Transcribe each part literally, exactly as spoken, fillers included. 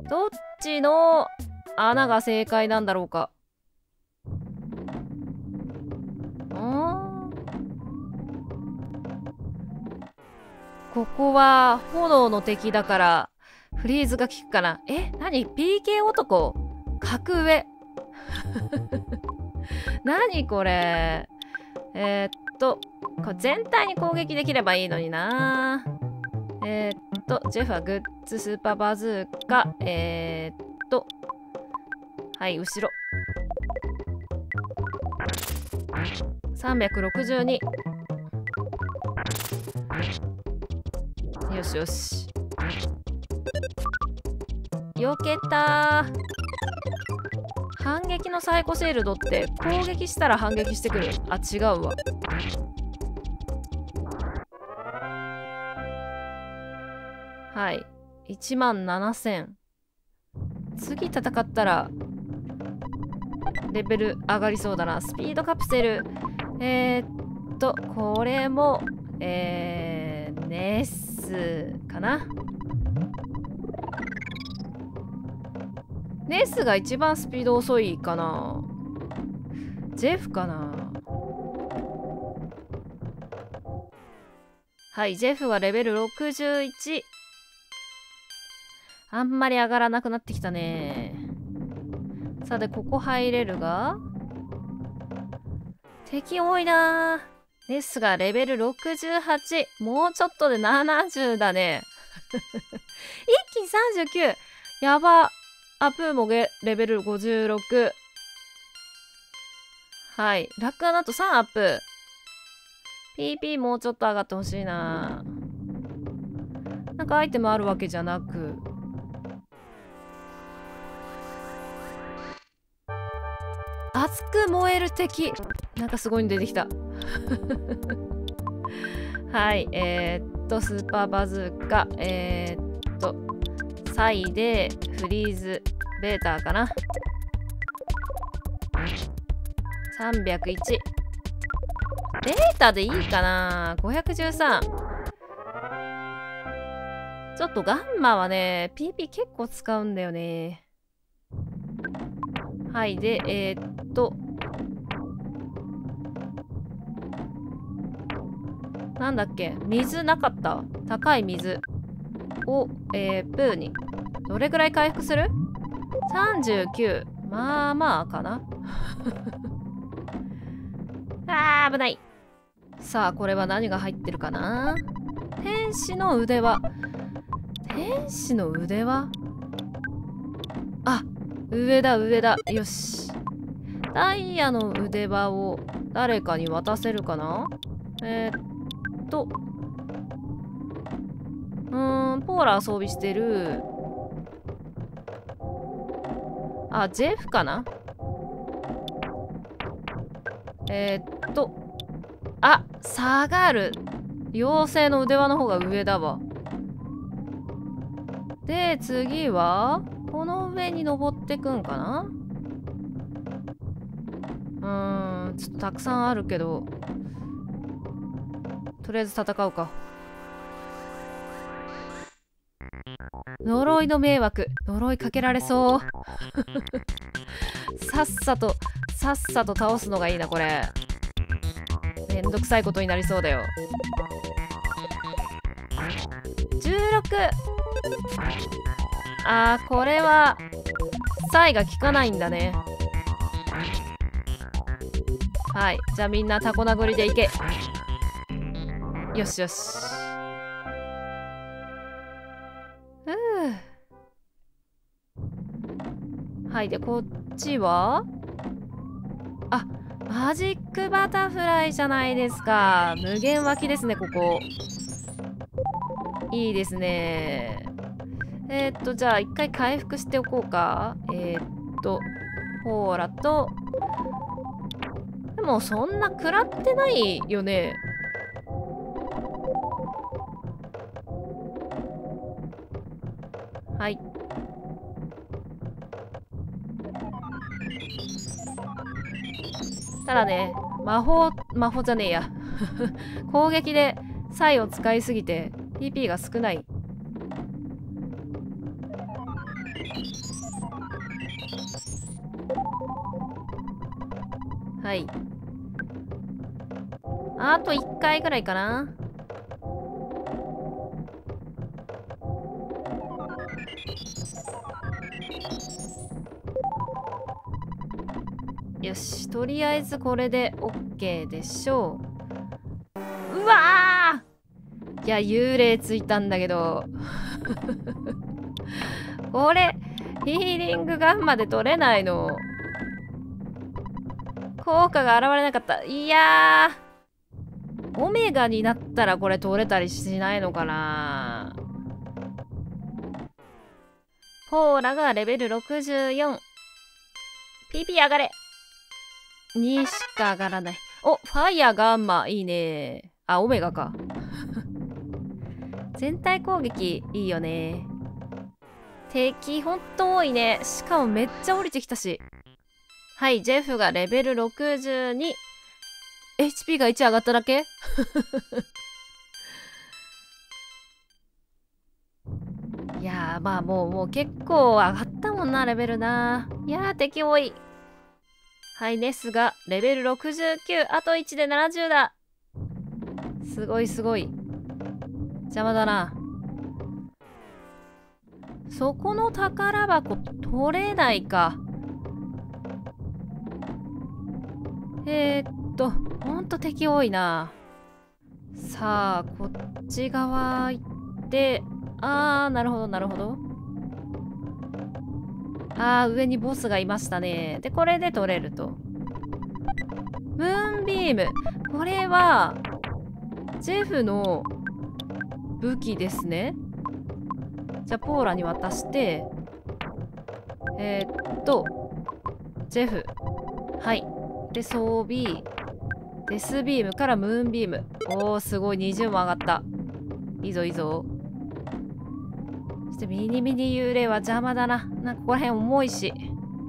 どっちの穴が正解なんだろうか。ここは炎の敵だからフリーズが効くかな。え、何 ピーケー 男格上何これ。えー、っとこれ全体に攻撃できればいいのにな。えー、っとジェフはグッズスーパーバズーカ。えー、っとはい後ろさんびゃくろくじゅうに。よしよし。よけたー。反撃のサイコシールドって攻撃したら反撃してくる。あ、違うわ。はい。いちまんななせん。次戦ったらレベル上がりそうだな。スピードカプセル。えー、っと、これも、えー、ネスかな。ネスが一番スピード遅いかな。ジェフかな。はい、ジェフはレベルろくじゅういち。あんまり上がらなくなってきたね。さて、ここ入れるが敵多いな。ネスがレベルろくじゅうはち。もうちょっとでななじゅうだね。一気にさんじゅうきゅう。やば。アプーもレベルごじゅうろく。はい。ラックアナットさんアップ。ピーピー もうちょっと上がってほしいな。なんかアイテムあるわけじゃなく。熱く燃える敵。なんかすごいの出てきた。はい。えー、っと、スーパーバズーカ。えー、っと、サイでフリーズベーターかな。さんびゃくいち。ベータでいいかな。ごひゃくじゅうさん。ちょっとガンマはね ピーピー 結構使うんだよね。はいでえー、っとなんだっけ、水なかった。高い水を、えー、プーにどれぐらい回復する？ さんじゅうきゅう。まあまあかな。あー危ない。さあこれは何が入ってるかな。天使の腕輪。天使の腕輪、あ、上だ上だ。よし。ダイヤの腕輪を誰かに渡せるかな。えー、っとうーんポーラー装備してる。あ、ジェフかな。えー、っとあ、下がる。妖精の腕輪の方が上だわ。で次はこの上に登ってくんかな。うーんちょっとたくさんあるけどとりあえず戦うか。呪いの迷惑。呪いかけられそう。さっさとさっさと倒すのがいいな。これめんどくさいことになりそうだよ。じゅうろく。あーこれはサイが効かないんだね。はい、じゃあみんなタコ殴りでいけ。よしよし。うーはいでこっちはあ、マジックバタフライじゃないですか。無限湧きですねここ。いいですね。えー、っとじゃあ一回回復しておこうか。えー、っとほーらとでもそんな食らってないよね。はい。ただね魔法魔法じゃねえや攻撃でサイを使いすぎて ピーピー が少ない。 はい。あといっかいぐらいかな。よし、とりあえずこれで OK でしょう。うわー、いや、幽霊ついたんだけど。これ、ヒーリングガンマで取れないの。効果が現れなかった。いやー、オメガになったらこれ取れたりしないのかな。ポーラがレベルろくじゅうよん。ピーピー 上がれ。にしか上がらない。お、ファイヤーガンマいいね。あ、オメガか。全体攻撃いいよね。敵ほんと多いね。しかもめっちゃ降りてきたし。はい、ジェフがレベルろくじゅうに。エイチピー がいち上がっただけいやー、まあもう、もう結構上がったもんな、レベルな。いやー、敵多い。はい、ネスがレベルろくじゅうきゅう。あといちでななじゅうだ。すごいすごい。邪魔だな。そこの宝箱取れないか。えー、っと、ほんと敵多いな。さあ、こっち側行って、あー、なるほど、なるほど。あー、上にボスがいましたね。で、これで取れると。ムーンビーム。これは、ジェフの武器ですね。じゃあ、ポーラに渡して、えー、っと、ジェフ。はい。で、装備。デスビームからムーンビーム。おー、すごい。にじゅうも上がった。いいぞ、いいぞ。そして、ミニミニ幽霊は邪魔だな。なんか、ここら辺重いし。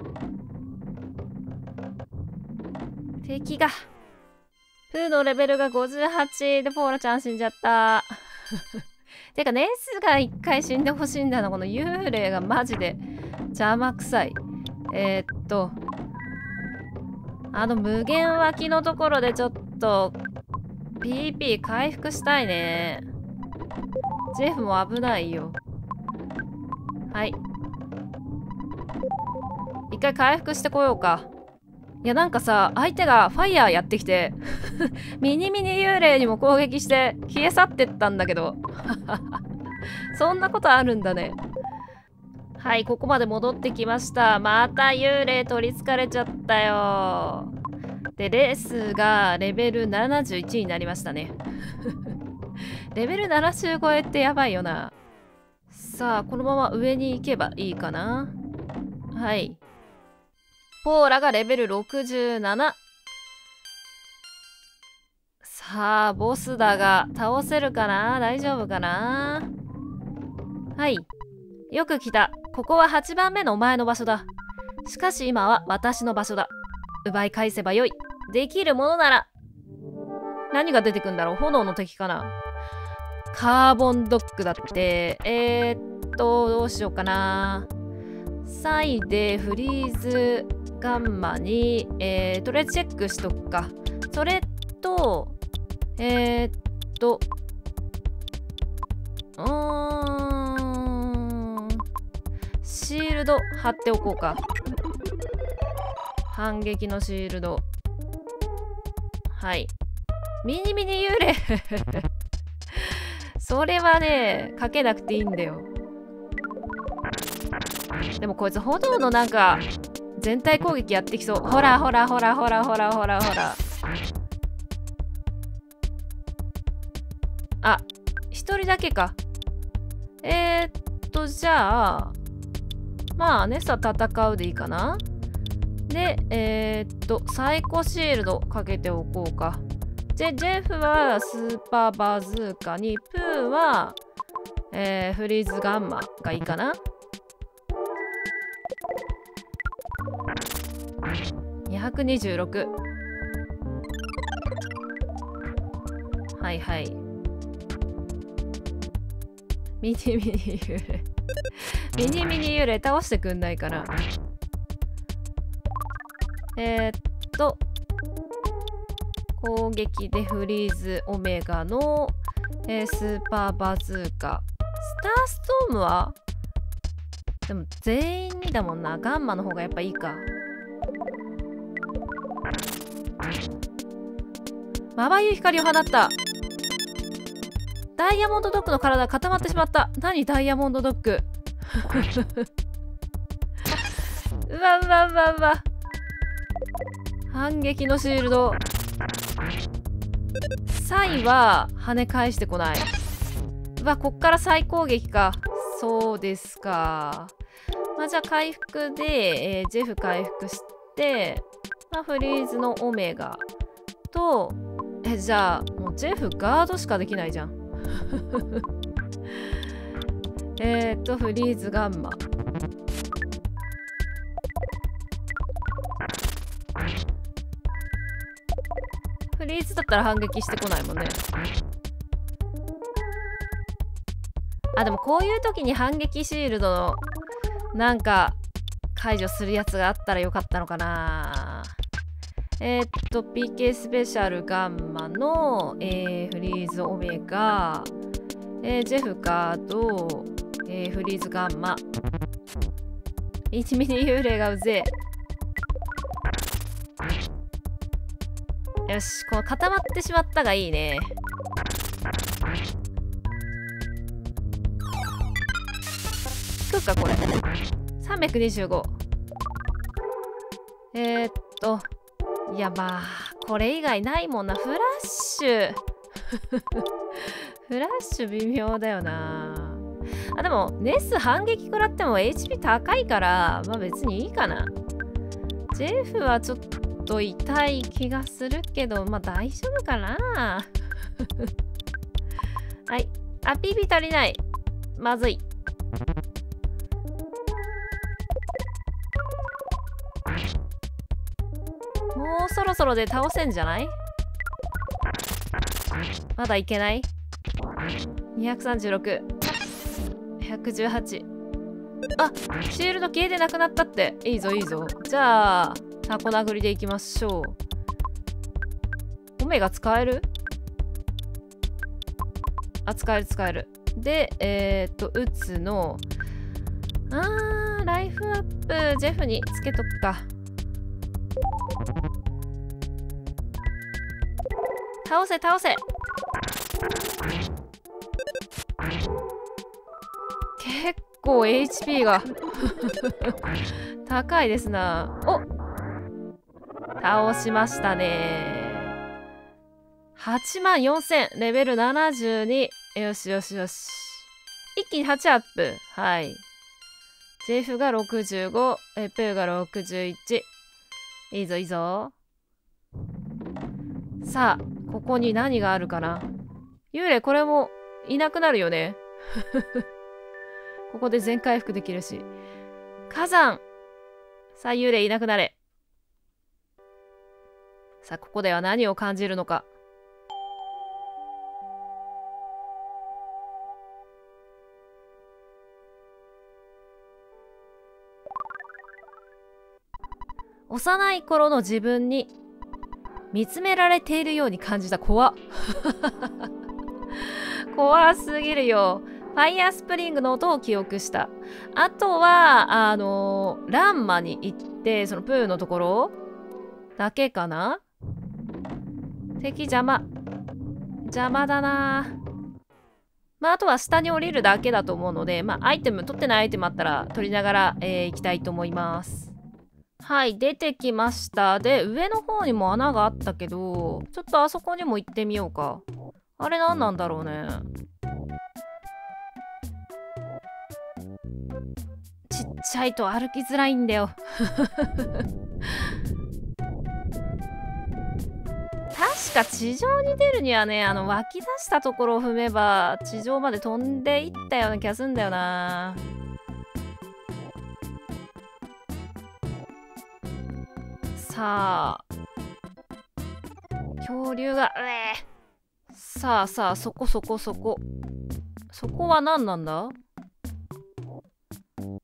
敵が。プーのレベルがごじゅうはちで、ポーラちゃん死んじゃった。てか、ネスが一回死んでほしいんだな。この幽霊がマジで邪魔くさい。えー、っと、あの無限脇のところでちょっと ピーピー 回復したいね。ジェフも危ないよ。はい。一回回復してこようか。いやなんかさ、相手がファイヤーやってきてミニミニ幽霊にも攻撃して消え去ってったんだけどそんなことあるんだね。はい、ここまで戻ってきました。また幽霊取りつかれちゃったよ。で、レースがレベルななじゅういちになりましたね。レベルななじゅう超えってやばいよな。さあ、このまま上に行けばいいかな。はい。ポーラがレベルろくじゅうなな。さあ、ボスだが倒せるかな？大丈夫かな？はい。よく来た。ここははちばんめのお前の場所だ。しかし今は私の場所だ。奪い返せばよい。できるものなら。何が出てくんだろう？炎の敵かな？カーボンドッグだって。えー、っと、どうしようかな。サイでフリーズガンマに、えー、とりあえずチェックしとくか。それと、えー、っと、うーん、シールド貼っておこうか。反撃のシールド。はい。ミニミニ幽霊それはね、かけなくていいんだよ。でもこいつ炎のなんか全体攻撃やってきそう。ほらほらほらほらほらほらほら。あ、一人だけか。えー、っと、じゃあ、まあ、ネスは戦うでいいかな。で、えー、っと、サイコシールドかけておこうか。で、ジェフはスーパーバズーカに、プーは、えー、フリーズガンマがいいかな。にひゃくにじゅうろく。はいはい。ミニミニ幽霊ミニミニ幽霊倒してくんないかな。えー、っと攻撃でフリーズオメガの、えー、スーパーバズーカ。スターストームはでも全員にだもんな。ガンマの方がやっぱいいか。まばゆい光を放った。ダイヤモンドドッグの体が固まってしまった。何ダイヤモンドドッグうわうわうわうわ。反撃のシールド。サイは跳ね返してこない。うわ、こっから再攻撃か。そうですか。まあ、じゃあ回復で、えー、ジェフ回復して、まあ、フリーズのオメガと、え、じゃあもうジェフガードしかできないじゃん。えっとフリーズガンマ。フリーズだったら反撃してこないもんね。あ、でもこういう時に反撃シールドのなんか解除するやつがあったらよかったのかな。えー、っと ピーケー スペシャルガンマの、えー、フリーズオメガ、えー、ジェフガード、えー、フリーズガンマ。いちミニ幽霊がうぜえ。よし、この固まってしまったがいいね。効くかこれ。さんびゃくにじゅうご。えー、っといやまあこれ以外ないもんな。フラッシュフラッシュ微妙だよな。あ、でもネス反撃食らっても エイチピー 高いからまあ別にいいかな。ジェフはちょっと痛い気がするけどまあ大丈夫かなはい。あ、ピーピー足りない。まずい。もうそろそろで倒せんじゃない？まだいけない？ にひゃくさんじゅうろく、ひゃくじゅうはち。あ、シールド消えてなくなったって。いいぞいいぞ。じゃあタコ殴りでいきましょう。オメガ使える？あ、使える使える。で、えー、っと打つのあーライフアップジェフにつけとくか。倒せ倒せ。結構 エイチピー が高いですな。お、倒しましたね。はちまんよんせん、レベルななじゅうに。よしよしよし。一気にはちアップ。はい。ジェフがろくじゅうご、えプーがろくじゅういち。いいぞいいぞ。さあここに何があるかな。幽霊これもいなくなるよねここで全回復できるし。火山。さあ幽霊いなくなれ。さあここでは何を感じるのか。幼い頃の自分に見つめられているように感じた。怖っ怖すぎるよ。ファイヤースプリングの音を記憶した。あとはあのー、ランマに行ってそのプーのところだけかな。敵邪魔邪魔だな。まああとは下に降りるだけだと思うので、まあアイテム取ってないアイテムあったら取りながら、えー、行きたいと思います。はい、出てきました。で、上の方にも穴があったけど、ちょっとあそこにも行ってみようか。あれ何なんだろうね。ちっちゃいと歩きづらいんだよ。確か地上に出るにはね、あの湧き出したところを踏めば地上まで飛んでいったような気がするんだよな。さあ恐竜がうえーさあさあそこそこそこそこは何なんだ。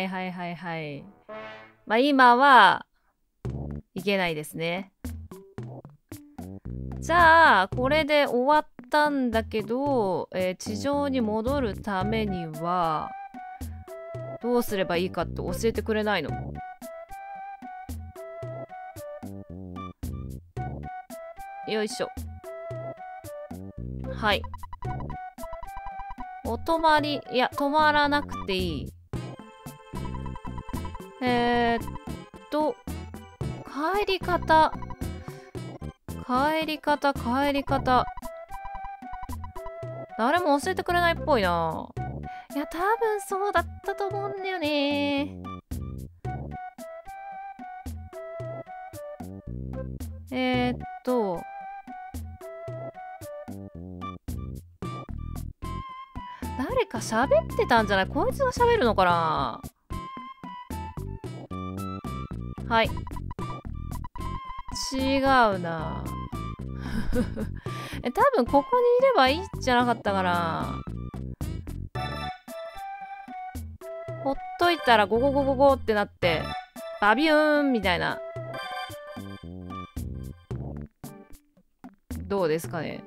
はいはいはいはい。まあ今はいけないですね。じゃあこれで終わったんだけど、えー地上に戻るためにはどうすればいいかって教えてくれないの？よいしょ。はい。お泊まり、いや、止まらなくていい。えー、っと、帰り方。帰り方、帰り方。誰も教えてくれないっぽいな。いや、多分そうだったと思うんだよね。えー、っと、誰か喋ってたんじゃない？こいつが喋るのかな？はい。違うな。え、多分ここにいればいいんじゃなかったかな。ほっといたらゴゴゴゴゴってなってバビューンみたいな。どうですかね。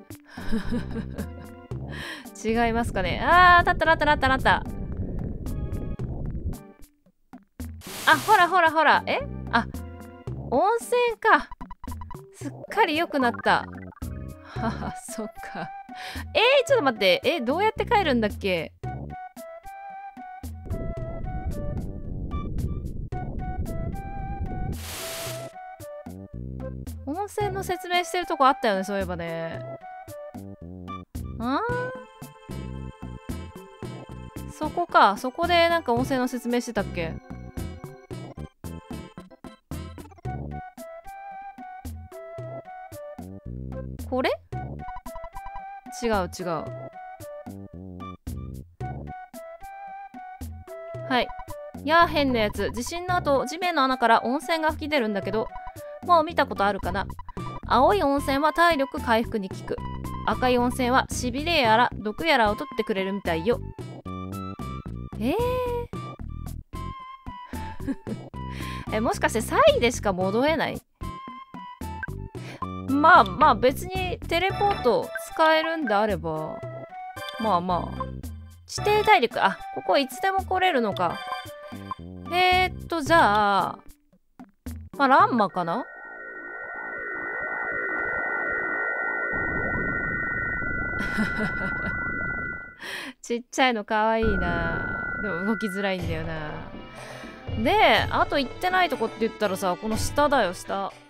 違いますかね。あー、立った立った立った立った。あ、ほらほらほら。えあ、温泉か。すっかり良くなった。はは、そっか。えー、ちょっと待って。え、どうやって帰るんだっけ？温泉の説明してるとこあったよね、そういえばね。あー、そこか。そこでなんか温泉の説明してたっけ？これ？違う違う。はい。やー、変なやつ。地震の後、地面の穴から温泉が噴き出るんだけど、もう見たことあるかな？青い温泉は体力回復に効く。赤い温泉はしびれやら毒やらを取ってくれるみたいよ。えー、え、もしかしてサイでしか戻れない？まあまあ別にテレポート使えるんであれば、まあまあ。指定体力、あ、ここいつでも来れるのか。えー、っと、じゃあ、まあランマかな？ちっちゃいのかわいいな。でも動きづらいんだよな。で、あと行ってないとこって言ったらさ、この下だよ、下。